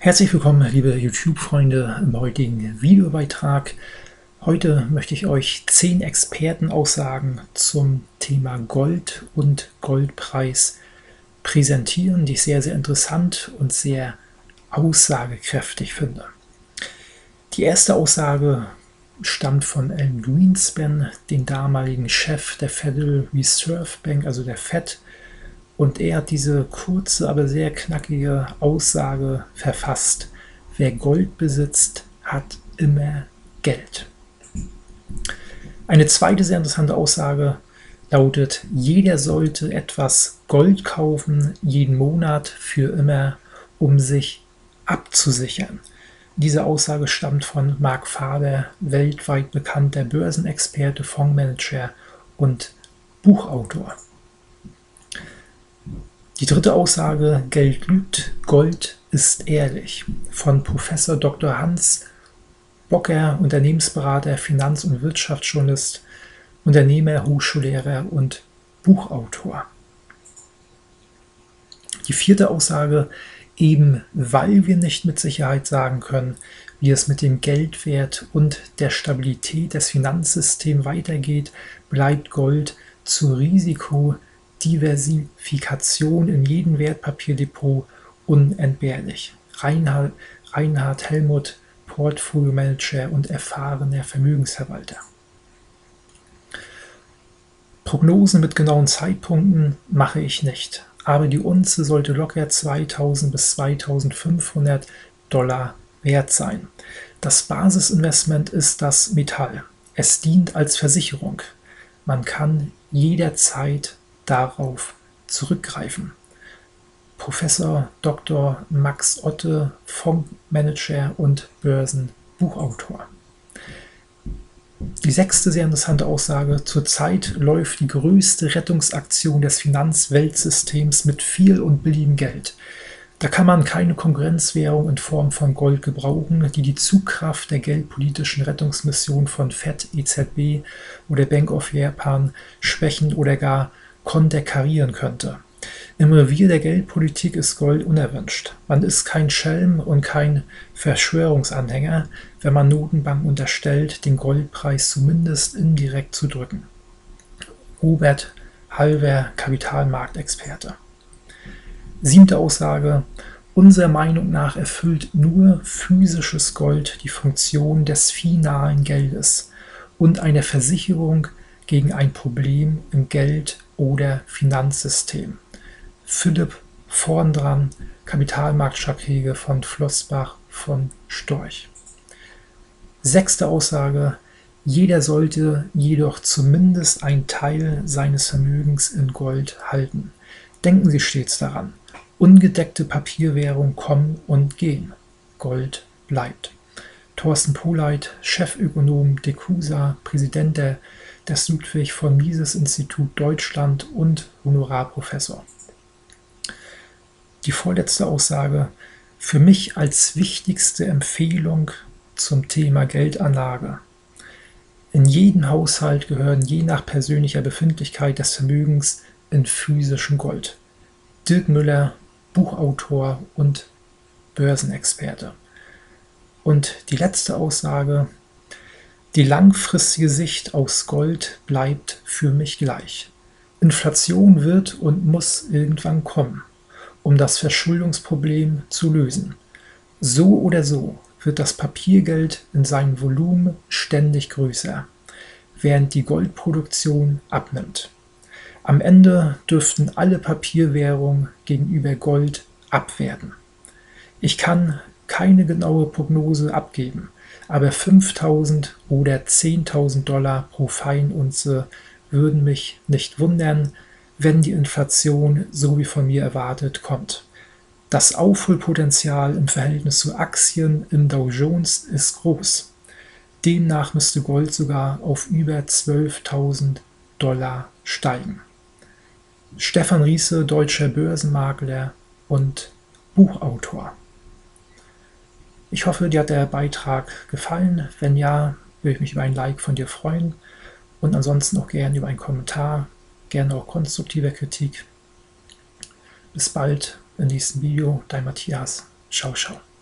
Herzlich willkommen, liebe YouTube-Freunde, im heutigen Videobeitrag. Heute möchte ich euch 10 Expertenaussagen zum Thema Gold und Goldpreis präsentieren, die ich sehr, sehr interessant und sehr aussagekräftig finde. Die erste Aussage stammt von Alan Greenspan, dem damaligen Chef der Federal Reserve Bank, also der Fed. Und er hat diese kurze, aber sehr knackige Aussage verfasst: Wer Gold besitzt, hat immer Geld. Eine zweite sehr interessante Aussage lautet: Jeder sollte etwas Gold kaufen, jeden Monat für immer, um sich abzusichern. Diese Aussage stammt von Mark Faber, weltweit bekannter Börsenexperte, Fondsmanager und Buchautor. Die dritte Aussage: Geld lügt, Gold ist ehrlich, von Professor Dr. Hans Bocker, Unternehmensberater, Finanz- und Wirtschaftsjournalist, Unternehmer, Hochschullehrer und Buchautor. Die vierte Aussage: Eben weil wir nicht mit Sicherheit sagen können, wie es mit dem Geldwert und der Stabilität des Finanzsystems weitergeht, bleibt Gold zur Risikodiversifikation in jedem Wertpapierdepot unentbehrlich. Reinhard Helmut, Portfolio-Manager und erfahrener Vermögensverwalter. Prognosen mit genauen Zeitpunkten mache ich nicht, aber die Unze sollte locker 2.000 bis 2.500 Dollar wert sein. Das Basisinvestment ist das Metall. Es dient als Versicherung. Man kann jederzeit darauf zurückgreifen. Professor Dr. Max Otte, Fondsmanager und Börsenbuchautor. Die sechste sehr interessante Aussage: Zurzeit läuft die größte Rettungsaktion des Finanzweltsystems mit viel und billigem Geld. Da kann man keine Konkurrenzwährung in Form von Gold gebrauchen, die die Zugkraft der geldpolitischen Rettungsmission von Fed, EZB oder Bank of Japan schwächen oder gar konterkarieren könnte. Im Revier der Geldpolitik ist Gold unerwünscht. Man ist kein Schelm und kein Verschwörungsanhänger, wenn man Notenbanken unterstellt, den Goldpreis zumindest indirekt zu drücken. Robert Halver, Kapitalmarktexperte. Siebte Aussage: Unserer Meinung nach erfüllt nur physisches Gold die Funktion des finalen Geldes und einer Versicherung gegen ein Problem im Geld- oder Finanzsystem. Philipp Vorndran, Kapitalmarktstratege von Flossbach von Storch. Sechste Aussage: Jeder sollte jedoch zumindest einen Teil seines Vermögens in Gold halten. Denken Sie stets daran: Ungedeckte Papierwährungen kommen und gehen. Gold bleibt. Thorsten Pohleit, Chefökonom DECUSA, Präsident des Ludwig von Mises Institut Deutschland und Honorarprofessor. Die vorletzte Aussage: Für mich als wichtigste Empfehlung zum Thema Geldanlage: In jeden Haushalt gehören je nach persönlicher Befindlichkeit des Vermögens in physischem Gold. Dirk Müller, Buchautor und Börsenexperte. Und die letzte Aussage: Die langfristige Sicht aufs Gold bleibt für mich gleich. Inflation wird und muss irgendwann kommen, um das Verschuldungsproblem zu lösen. So oder so wird das Papiergeld in seinem Volumen ständig größer, während die Goldproduktion abnimmt. Am Ende dürften alle Papierwährungen gegenüber Gold abwerten. Ich kann keine genaue Prognose abgeben, aber 5.000 oder 10.000 Dollar pro Feinunze würden mich nicht wundern, wenn die Inflation, so wie von mir erwartet, kommt. Das Aufholpotenzial im Verhältnis zu Aktien im Dow Jones ist groß. Demnach müsste Gold sogar auf über 12.000 Dollar steigen. Stefan Riese, deutscher Börsenmakler und Buchautor. Ich hoffe, dir hat der Beitrag gefallen. Wenn ja, würde ich mich über ein Like von dir freuen und ansonsten auch gerne über einen Kommentar, gerne auch konstruktive Kritik. Bis bald im nächsten Video, dein Matthias. Ciao, ciao.